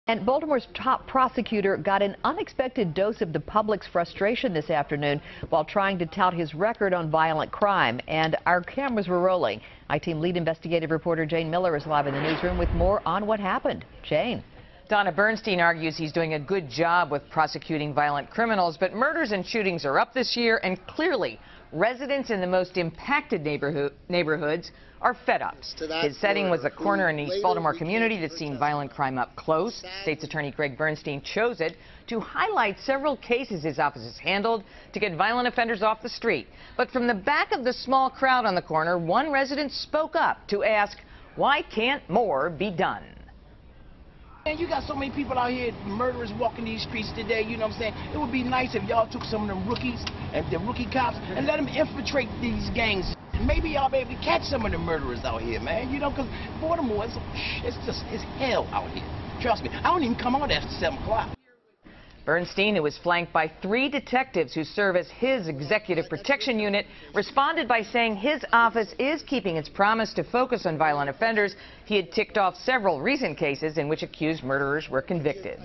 And Baltimore's top prosecutor got an unexpected dose of the public's frustration this afternoon while trying to tout his record on violent crime. And our cameras were rolling. I-Team lead investigative reporter Jane Miller is live in the newsroom with more on what happened. Jane. Donna Bernstein argues he's doing a good job with prosecuting violent criminals, but murders and shootings are up this year, and clearly residents in the most impacted neighborhoods are fed up. His setting was a corner in East Baltimore community that's seen violent crime up close. State's Attorney Greg Bernstein chose it to highlight several cases his office has handled to get violent offenders off the street. But from the back of the small crowd on the corner, one resident spoke up to ask, why can't more be done? And you got so many people out here, murderers walking these streets today, you know what I'm saying? It would be nice if y'all took some of them rookies and the rookie cops and let them infiltrate these gangs. Maybe y'all be able to catch some of the murderers out here, man. You know, because Baltimore, it's hell out here. Trust me, I don't even come out after 7 o'clock. Bernstein, who was flanked by 3 detectives who serve as his executive protection unit, responded by saying his office is keeping its promise to focus on violent offenders. He had ticked off several recent cases in which accused murderers were convicted.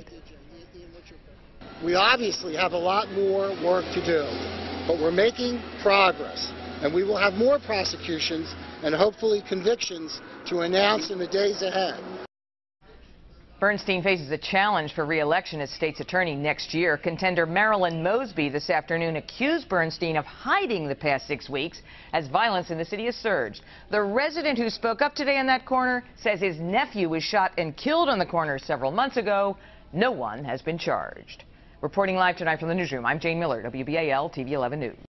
We obviously have a lot more work to do, but we're making progress, and we will have more prosecutions and hopefully convictions to announce in the days ahead. Bernstein faces a challenge for re-election as state's attorney next year. Contender Marilyn Mosby this afternoon accused Bernstein of hiding the past 6 weeks as violence in the city has surged. The resident who spoke up today on that corner says his nephew was shot and killed on the corner several months ago. No one has been charged. Reporting live tonight from the newsroom, I'm Jane Miller, WBAL-TV 11 News.